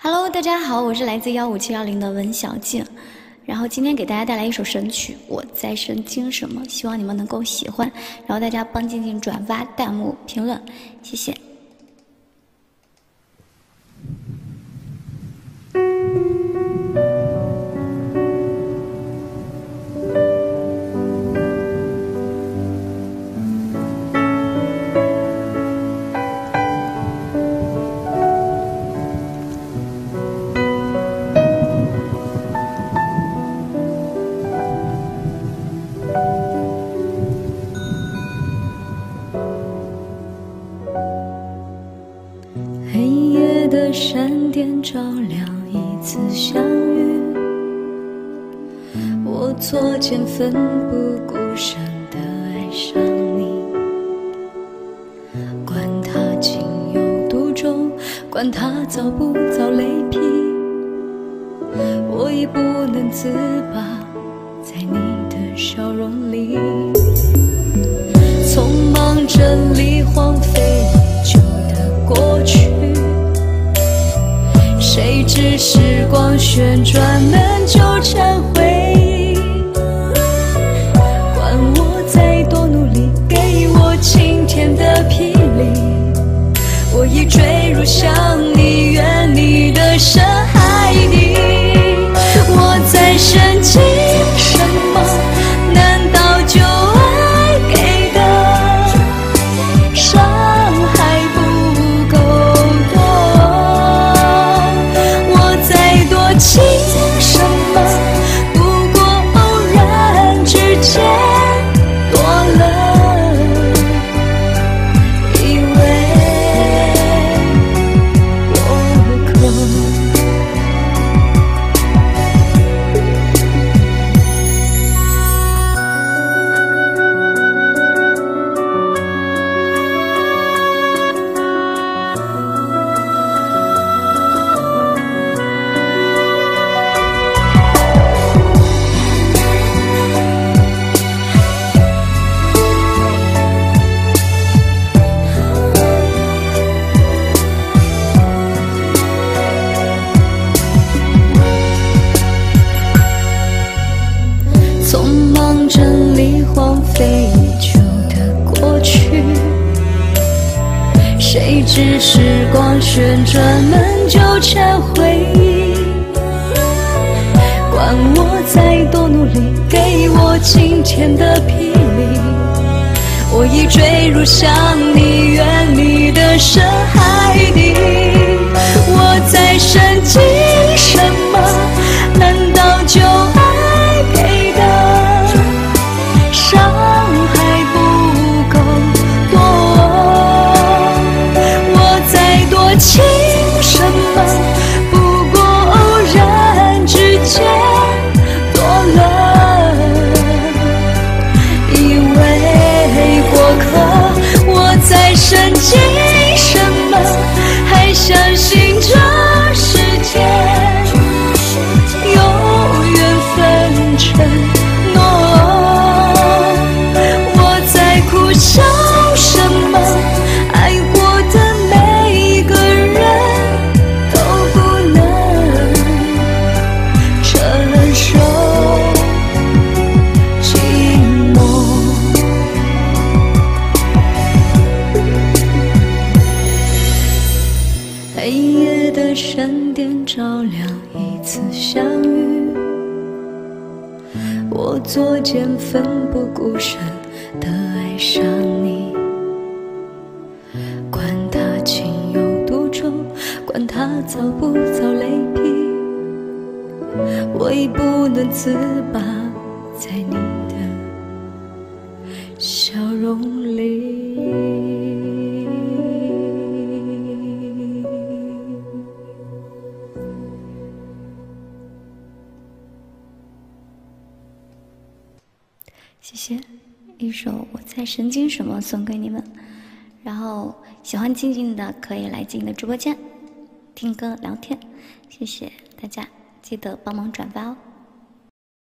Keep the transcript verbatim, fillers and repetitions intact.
Hello， 大家好，我是来自幺五七幺零的文小静，然后今天给大家带来一首神曲《我在神经什么》，希望你们能够喜欢，然后大家帮静静转发、弹幕、评论，谢谢。 黑夜的闪电照亮一次相遇，我作茧奋不顾身地爱上你，管它情有独钟，管它遭不遭雷劈，我已不能自拔在你的笑容里，匆忙整理荒废已久的过去，谁知时光旋转，门就成回忆。管我再多努力，给我晴天的霹雳，我已坠入想你远离的深海底。我在深经什么？难道就爱给的伤害不够多？我在多情什么？不过偶然之间多了以为我可。匆忙整理荒废已久的过去，谁知时光旋转，门就成回忆。管我再多努力，给我晴天的霹雳，我已坠入想你远离的深海底。我在深经什么？难道就爱给的伤害不够多？我在多情什么？不过偶然之间多了以为过客。我在深经什么？还相信这世界有缘分承诺。我在苦笑什么？爱过的每一个人都不能承受寂寞。黑夜的闪电照亮一次相遇，我作茧奋不顾身地爱上你，管它情有独钟，管它遭不遭雷劈，我已不能自拔在你的笑容里。 谢谢，一首《我在神经什么》送给你们。然后喜欢静静的可以来静静的直播间听歌聊天，谢谢大家，记得帮忙转发哦。